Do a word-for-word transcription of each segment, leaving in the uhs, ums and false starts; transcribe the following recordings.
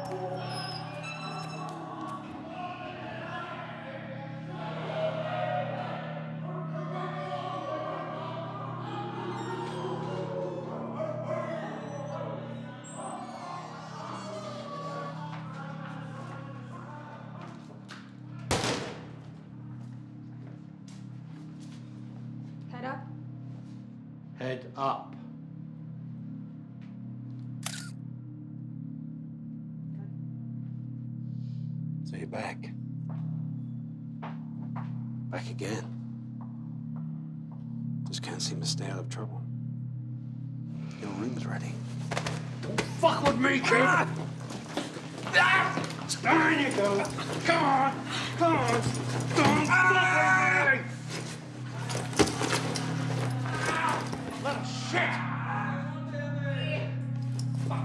Head up. Head up. So you're back. Back again. Just can't seem to stay out of trouble. Your room's ready. Don't fuck with me, kid! Ah! Ah! There you go. Come on. Come on. Don't fuck with me! Little shit! Fuck.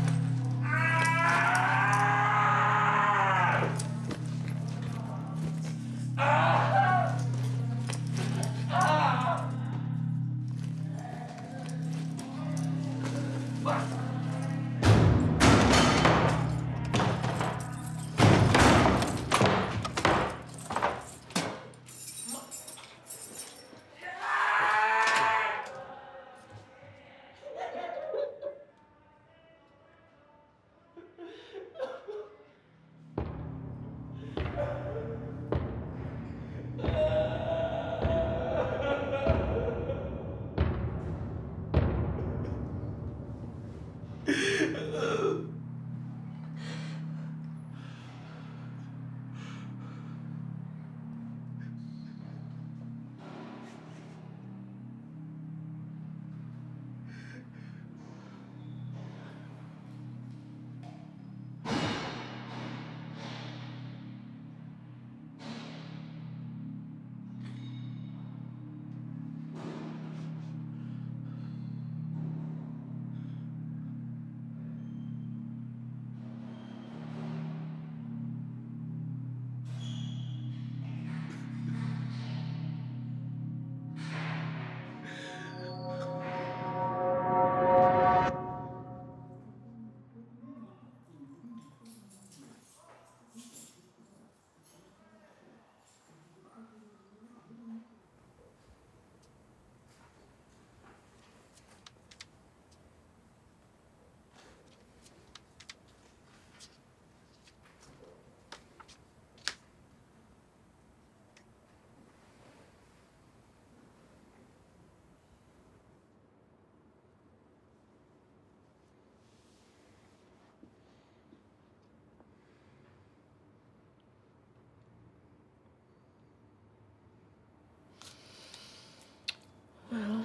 Well,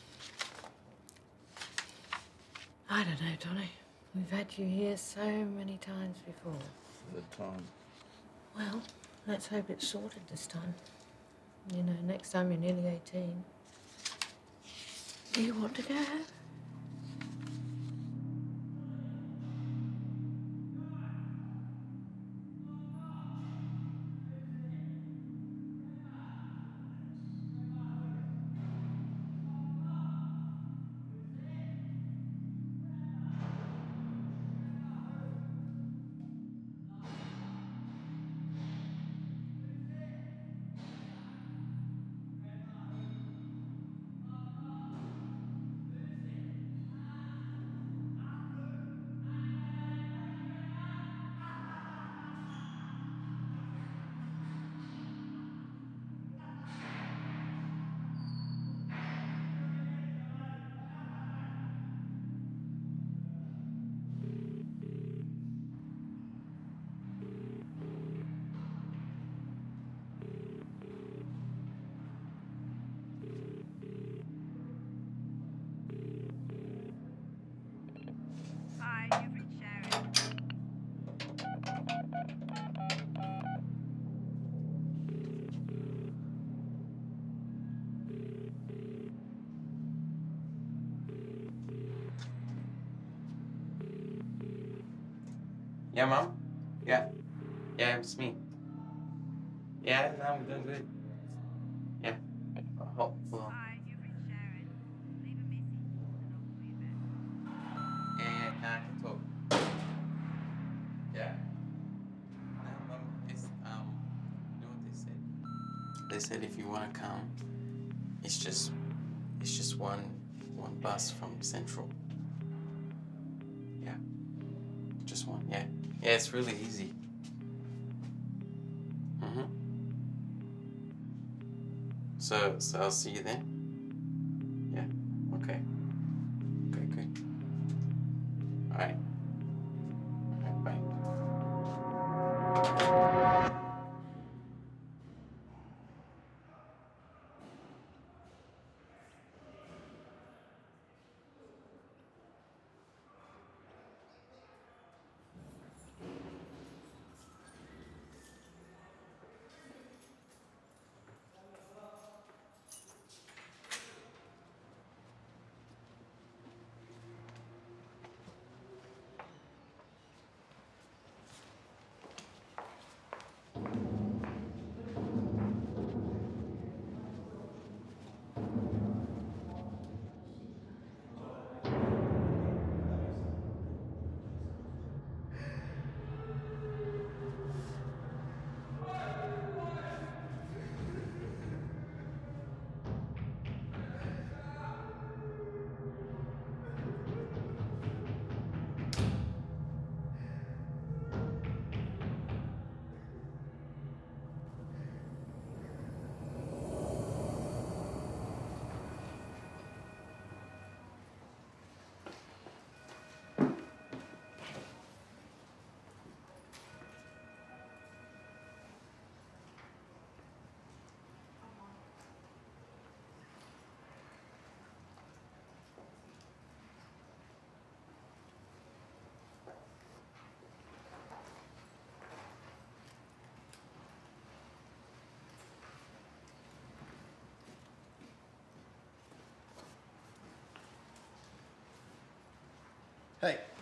I don't know, Donny. We've had you here so many times before. The time. Well, let's hope it's sorted this time. You know, next time you're nearly eighteen. Do you want to go home? Yeah, Mom? Yeah. Yeah, it's me. Yeah, no, I'm doing good. Yeah. Hold, hold on. Hi, you've reached Sharon. Leave a message and I'll call you back. Yeah, yeah, can I talk? they said if you want to come, it's just, it's just one, one bus from Central. Yeah, just one. Yeah, yeah, it's really easy. Mhm. So, so I'll see you then. Yeah. Okay. Okay. Good. All right. All right. Bye. Hey.